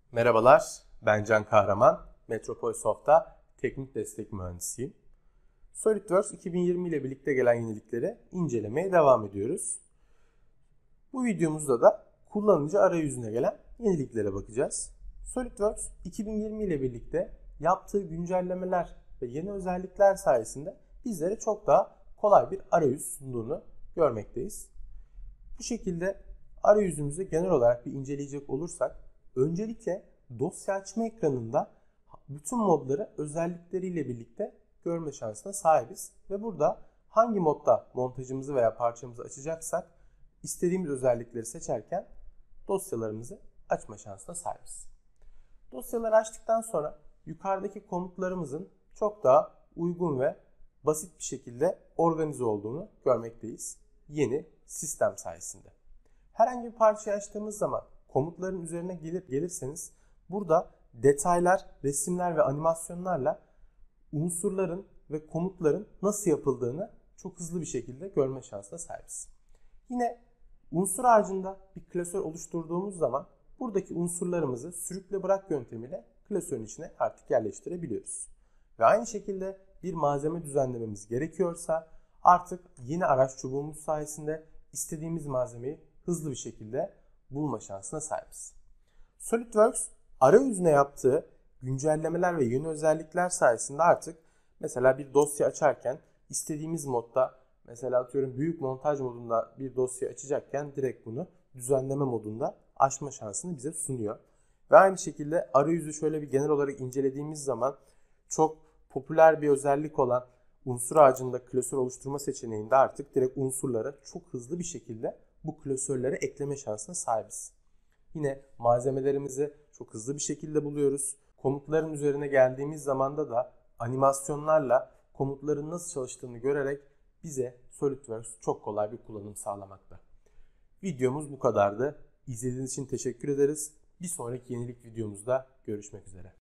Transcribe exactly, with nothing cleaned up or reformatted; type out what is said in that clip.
Merhabalar, ben Can Kahraman. Metropol Soft'ta teknik destek mühendisiyim. SolidWorks iki bin yirmi ile birlikte gelen yenilikleri incelemeye devam ediyoruz. Bu videomuzda da kullanıcı arayüzüne gelen yeniliklere bakacağız. SolidWorks iki bin yirmi ile birlikte yaptığı güncellemeler ve yeni özellikler sayesinde bizlere çok daha kolay bir arayüz sunduğunu görmekteyiz. Bu şekilde arayüzümüzü genel olarak bir inceleyecek olursak, öncelikle dosya açma ekranında bütün modları özellikleriyle birlikte görme şansına sahibiz. Ve burada hangi modda montajımızı veya parçamızı açacaksak istediğimiz özellikleri seçerken dosyalarımızı açma şansına sahibiz. Dosyaları açtıktan sonra yukarıdaki komutlarımızın çok daha uygun ve basit bir şekilde organize olduğunu görmekteyiz yeni sistem sayesinde. Herhangi bir parçayı açtığımız zaman komutların üzerine gelir, gelirseniz burada detaylar, resimler ve animasyonlarla unsurların ve komutların nasıl yapıldığını çok hızlı bir şekilde görme şansına sahibiz. Yine unsur ağacında bir klasör oluşturduğumuz zaman buradaki unsurlarımızı sürükle bırak yöntemiyle klasörün içine artık yerleştirebiliyoruz. Ve aynı şekilde bir malzeme düzenlememiz gerekiyorsa artık yeni araç çubuğumuz sayesinde istediğimiz malzemeyi hızlı bir şekilde bulma şansına sahibiz. SolidWorks arayüzüne yaptığı güncellemeler ve yeni özellikler sayesinde artık mesela bir dosya açarken istediğimiz modda, mesela atıyorum büyük montaj modunda bir dosya açacakken direkt bunu düzenleme modunda açma şansını bize sunuyor. Ve aynı şekilde arayüzü şöyle bir genel olarak incelediğimiz zaman çok popüler bir özellik olan unsur ağacında klasör oluşturma seçeneğinde artık direkt unsurları çok hızlı bir şekilde bu klasörlere ekleme şansına sahibiz. Yine malzemelerimizi çok hızlı bir şekilde buluyoruz. Komutların üzerine geldiğimiz zamanda da animasyonlarla komutların nasıl çalıştığını görerek bize SolidWorks çok kolay bir kullanım sağlamakta. Videomuz bu kadardı. İzlediğiniz için teşekkür ederiz. Bir sonraki yenilik videomuzda görüşmek üzere.